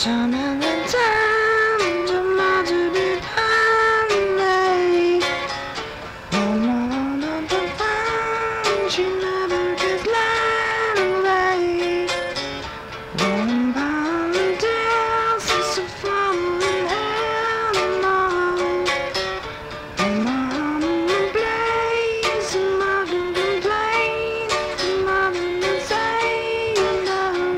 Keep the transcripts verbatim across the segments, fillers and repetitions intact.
어쩌면 점점 마주를 하네. Alone on the phone, she never gets light away. Rolling by the days, it's a falling hell alone. And my heart will blaze, and my heart will complain, and my heart will say no.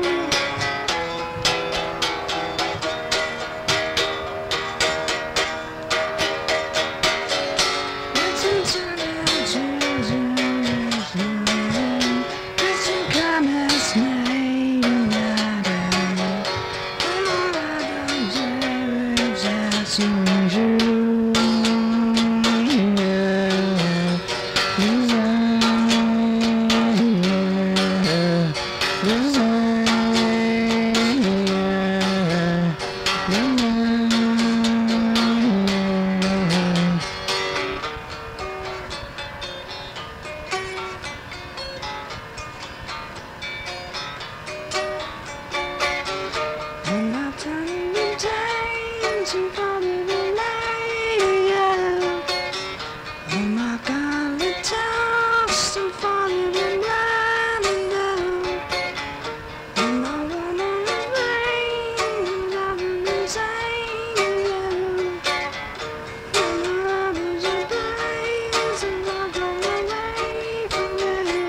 When I turn the days and fall in the light, yeah. Oh my God, the dust and fall in the light, yeah. And I wanna rain, love and insane, yeah. And my love is a blaze, and I come away from you.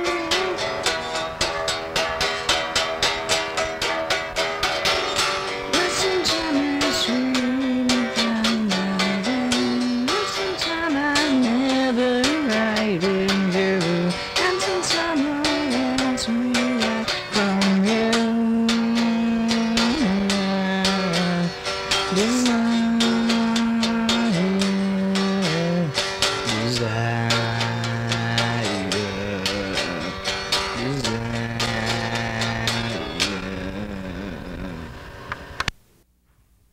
Listen to me, sweet grandmother. Listen to me, never writing you. And sometimes I want me right from you. This